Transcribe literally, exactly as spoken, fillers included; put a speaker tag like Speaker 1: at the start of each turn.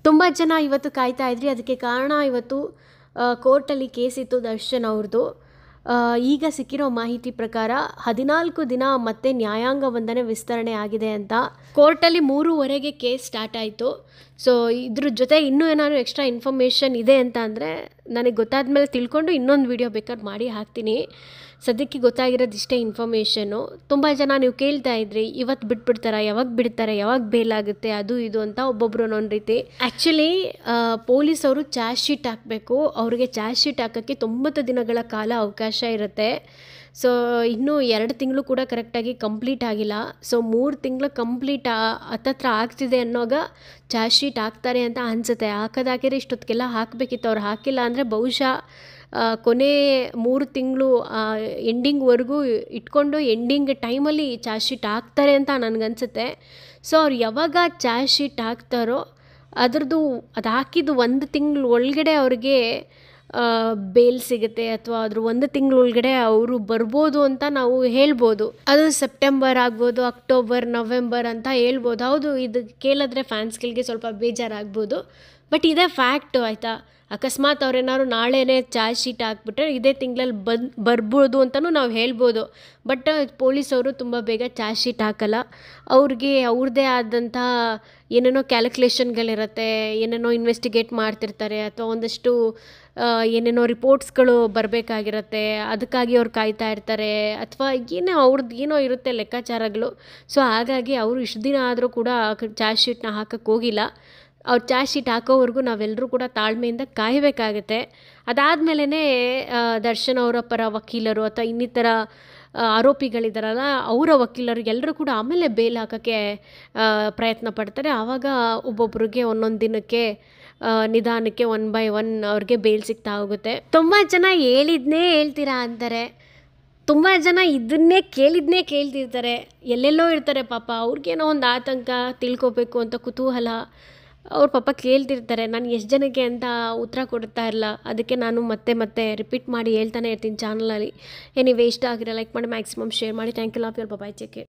Speaker 1: ತುಂಬ ಜನ ಇವತ್ತು ಕಾಯ್ತಾ ಇದ್ರಿ. ಅದಕ್ಕೆ ಕಾರಣ ಇವತ್ತು ಕೋರ್ಟಲ್ಲಿ ಕೇಸ್ ಇತ್ತು ದರ್ಶನ್ ಅವ್ರದ್ದು. ಈಗ ಸಿಕ್ಕಿರೋ ಮಾಹಿತಿ ಪ್ರಕಾರ ಹದಿನಾಲ್ಕು ದಿನ ಮತ್ತೆ ನ್ಯಾಯಾಂಗ ವಂದನೆ ವಿಸ್ತರಣೆ ಆಗಿದೆ ಅಂತ. ಕೋರ್ಟಲ್ಲಿ ಮೂರುವರೆಗೆ ಕೇಸ್ ಸ್ಟಾರ್ಟ್ ಆಯಿತು. ಸೊ ಇದ್ರ ಜೊತೆ ಇನ್ನೂ ಏನಾದ್ರು ಎಕ್ಸ್ಟ್ರಾ ಇನ್ಫಾರ್ಮೇಷನ್ ಇದೆ ಅಂತ ಅಂದರೆ ನನಗೆ ಗೊತ್ತಾದ ಮೇಲೆ ತಿಳ್ಕೊಂಡು ಇನ್ನೊಂದು ವಿಡಿಯೋ ಬೇಕಾದ್ರೆ ಮಾಡಿ ಹಾಕ್ತೀನಿ. ಸದ್ಯಕ್ಕೆ ಗೊತ್ತಾಗಿರೋದು ಇಷ್ಟೇ ಇನ್ಫಾರ್ಮೇಷನ್ನು. ತುಂಬ ಜನ ನೀವು ಕೇಳ್ತಾ ಇದ್ರಿ, ಇವತ್ತು ಬಿಟ್ಬಿಡ್ತಾರಾ, ಯಾವಾಗ ಬಿಡ್ತಾರೆ, ಯಾವಾಗ ಬೇಲ್ ಆಗುತ್ತೆ, ಅದು ಇದು ಅಂತ ಒಬ್ಬೊಬ್ರು ಒಂದೊಂದು ರೀತಿ. ಆ್ಯಕ್ಚುಲಿ ಪೊಲೀಸವರು ಚಾರ್ಜ್ ಶೀಟ್ ಹಾಕಬೇಕು. ಅವ್ರಿಗೆ ಚಾರ್ಜ್ ಶೀಟ್ ಹಾಕೋಕ್ಕೆ ತೊಂಬತ್ತು ದಿನಗಳ ಕಾಲ ಅವಕಾಶ ಇರುತ್ತೆ. ಸೊ ಇನ್ನೂ ಎರಡು ತಿಂಗಳು ಕೂಡ ಕರೆಕ್ಟಾಗಿ ಕಂಪ್ಲೀಟ್ ಆಗಿಲ್ಲ. ಸೊ ಮೂರು ತಿಂಗಳು ಕಂಪ್ಲೀಟ್ ಹತ್ತತ್ರ ಆಗ್ತಿದೆ ಅನ್ನೋವಾಗ ಚಾರ್ಜ್ ಶೀಟ್ ಹಾಕ್ತಾರೆ ಅಂತ ಅನಿಸುತ್ತೆ. ಹಾಕೋದಾಕಿದ್ರೆ ಇಷ್ಟೊತ್ತಿಗೆಲ್ಲ ಹಾಕಬೇಕಿತ್ತು. ಅವ್ರು ಹಾಕಿಲ್ಲ ಅಂದರೆ ಬಹುಶಃ ಕೊನೆ ಮೂರು ತಿಂಗಳು ಎಂಡಿಂಗ್ವರೆಗೂ ಇಟ್ಕೊಂಡು ಎಂಡಿಂಗ್ ಟೈಮಲ್ಲಿ ಚಾರ್ಜ್ ಶೀಟ್ ಹಾಕ್ತಾರೆ ಅಂತ ನನಗನ್ಸುತ್ತೆ. ಸೊ ಅವ್ರು ಯಾವಾಗ ಚಾರ್ಜ್ ಶೀಟ್ ಹಾಕ್ತಾರೋ ಅದ್ರದ್ದು ಅದು ಹಾಕಿದ್ದು ಒಂದು ತಿಂಗಳು ಒಳಗಡೆ ಅವ್ರಿಗೆ ಬೇಲ್ ಸಿಗುತ್ತೆ, ಅಥವಾ ಅದ್ರ ಒಂದು ತಿಂಗಳ ಒಳಗಡೆ ಅವರು ಬರ್ಬೋದು ಅಂತ ನಾವು ಹೇಳ್ಬೋದು. ಅದು ಸೆಪ್ಟೆಂಬರ್ ಆಗ್ಬೋದು, ಅಕ್ಟೋಬರ್, ನವೆಂಬರ್ ಅಂತ ಹೇಳ್ಬೋದು. ಹೌದು, ಇದು ಕೇಳಿದ್ರೆ ಫ್ಯಾನ್ಸ್ಗಳಿಗೆ ಸ್ವಲ್ಪ ಬೇಜಾರಾಗ್ಬೋದು, ಬಟ್ ಇದೇ ಫ್ಯಾಕ್ಟು ಆಯಿತಾ. ಅಕಸ್ಮಾತ್ ಅವ್ರೇನಾದ್ರು ನಾಳೆನೇ ಚಾರ್ಜ್ ಶೀಟ್ ಹಾಕ್ಬಿಟ್ರೆ ಇದೇ ತಿಂಗಳಲ್ಲಿ ಬಂದು ಬರ್ಬೋದು ಅಂತಲೂ ನಾವು ಹೇಳ್ಬೋದು. ಬಟ್ ಪೊಲೀಸವರು ತುಂಬ ಬೇಗ ಚಾರ್ಜ್ ಶೀಟ್ ಹಾಕಲ್ಲ. ಅವ್ರಿಗೆ ಅವ್ರದ್ದೇ ಆದಂಥ ಏನೇನೋ ಕ್ಯಾಲ್ಕುಲೇಷನ್ಗಳಿರುತ್ತೆ, ಏನೇನೋ ಇನ್ವೆಸ್ಟಿಗೇಟ್ ಮಾಡ್ತಿರ್ತಾರೆ, ಅಥವಾ ಒಂದಷ್ಟು ಏನೇನೋ ರಿಪೋರ್ಟ್ಸ್ಗಳು ಬರಬೇಕಾಗಿರುತ್ತೆ, ಅದಕ್ಕಾಗಿ ಅವ್ರು ಕಾಯ್ತಾ ಇರ್ತಾರೆ, ಅಥವಾ ಏನೋ ಅವ್ರದ್ದು ಏನೋ ಇರುತ್ತೆ ಲೆಕ್ಕಾಚಾರಗಳು. ಸೊ ಹಾಗಾಗಿ ಅವರು ಇಷ್ಟು ದಿನ ಆದರೂ ಕೂಡ ಚಾರ್ಜ್ ಶೀಟ್ನ ಹಾಕಕ್ಕೆ ಹೋಗಿಲ್ಲ. ಅವ್ರು ಚಾರ್ಜ್ ಶೀಟ್ ಹಾಕೋವರೆಗೂ ನಾವೆಲ್ಲರೂ ಕೂಡ ತಾಳ್ಮೆಯಿಂದ ಕಾಯಬೇಕಾಗತ್ತೆ. ಅದಾದಮೇಲೆ ದರ್ಶನ್ ಅವರ ಪರ ವಕೀಲರು ಅಥವಾ ಇನ್ನಿತರ ಆರೋಪಿಗಳಿದ್ದಾರಲ್ಲ ಅವರ ವಕೀಲರು ಎಲ್ಲರೂ ಕೂಡ ಆಮೇಲೆ ಬೇಲ್ ಹಾಕೋಕ್ಕೆ ಪ್ರಯತ್ನ ಪಡ್ತಾರೆ. ಆವಾಗ ಒಬ್ಬೊಬ್ರಿಗೆ ಒಂದೊಂದು ದಿನಕ್ಕೆ ನಿಧಾನಕ್ಕೆ ಒನ್ ಬೈ ಒನ್ ಅವ್ರಿಗೆ ಬೇಲ್ ಸಿಗ್ತಾ ಹೋಗುತ್ತೆ. ತುಂಬ ಜನ ಹೇಳಿದ್ನೇ ಹೇಳ್ತೀರಾ ಅಂತಾರೆ, ತುಂಬ ಜನ ಇದನ್ನೇ ಕೇಳಿದ್ನೇ ಕೇಳ್ತಿರ್ತಾರೆ, ಎಲ್ಲೆಲ್ಲೋ ಇರ್ತಾರೆ ಪಾಪ. ಅವ್ರಿಗೇನೋ ಒಂದು ಆತಂಕ, ತಿಳ್ಕೊಬೇಕು ಅಂತ ಕುತೂಹಲ, ಅವ್ರ ಪಾಪ ಕೇಳ್ತಿರ್ತಾರೆ. ನಾನು ಎಷ್ಟು ಜನಕ್ಕೆ ಅಂತ ಉತ್ತರ ಕೊಡ್ತಾ ಇರಲ್ಲ. ಅದಕ್ಕೆ ನಾನು ಮತ್ತೆ ಮತ್ತೆ ರಿಪೀಟ್ ಮಾಡಿ ಹೇಳ್ತಾನೆ ಇರ್ತೀನಿ ಚಾನಲಲ್ಲಿ. ಎನಿವೇ, ಇಷ್ಟ ಆಗಿರೋ ಲೈಕ್ ಮಾಡಿ, ಮ್ಯಾಕ್ಸಿಮಮ್ ಶೇರ್ ಮಾಡಿ. Thank you, love you, bye, take care.